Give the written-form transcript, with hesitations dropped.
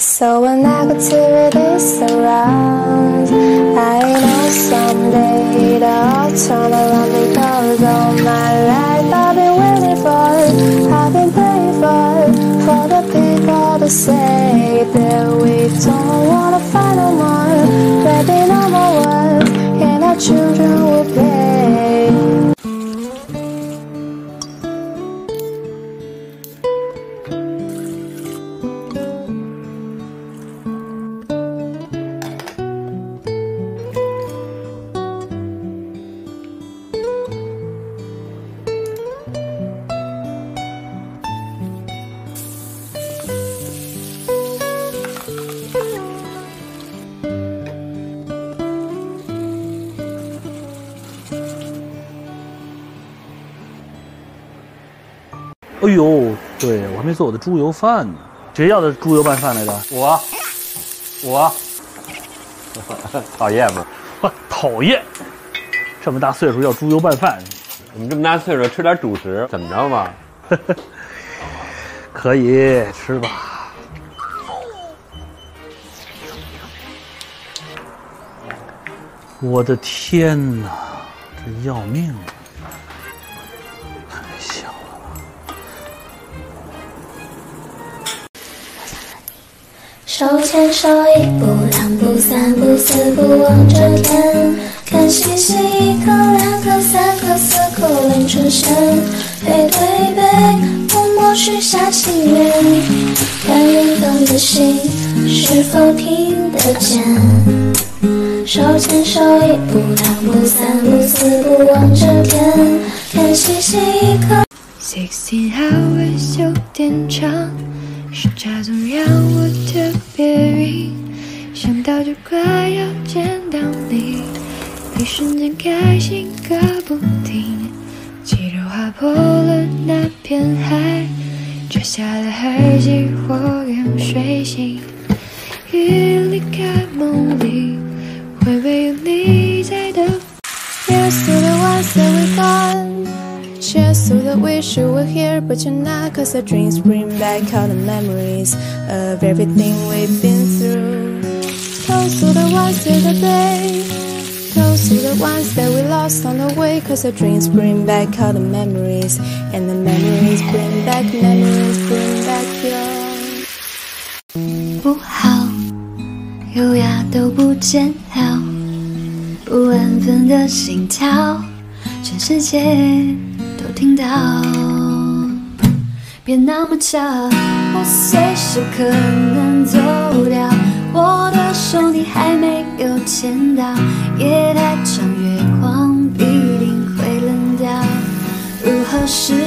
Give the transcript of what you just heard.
So when negativity surrounds, I know someday it'll turn around because all my life I've been waiting for, I've been praying for the people to say that we don't wanna fight no more. There'll be no more wars, and our children will play. 哎呦，对我还没做我的猪油饭呢。谁要的猪油拌饭来着？我， 讨厌吗？ 讨厌！这么大岁数要猪油拌饭， 我们这么大岁数吃点主食，怎么着嘛？ 可以吃吧。我的天哪，这要命了！ 手牵手，一步两步三步四步望着天，看星星一颗两颗三颗四颗连成线，背对背默默许下心愿，看远方的星是否听得见。手牵手，一步两步三步四步望着天，看星星一颗。16 hours 有点长。 时差总让我特别晕，想到就快要见到你，一瞬间开心个不停。气流划破了那片海，摘下了海基火焰睡醒，一离开梦里，会不会有你在等？Here's to the ones that we gone. Cheers to the wish you were here, but you're not. Cause our dreams bring back all the memories of everything we've been through. Toast to the ones in the bay, toast to the ones that we lost on the way. Cause our dreams bring back all the memories, and the memories bring back your. 不好，优雅都不见了，不安分的心跳，全世界。 都听到，别那么巧，我随时可能走掉。我的手你还没有牵到，夜太长，月光必定会冷掉。如何是